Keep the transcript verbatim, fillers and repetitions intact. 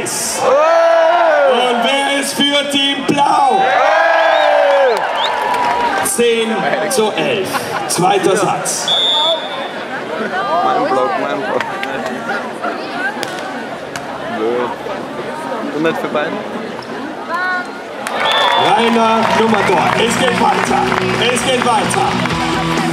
Weiß. Und wer ist für Team Blau? zehn zu elf. Zweiter Satz. Mein Block, mein Block. Blöd. Und nicht für beide? Rainer Nummer dort. Es geht weiter. Es geht weiter.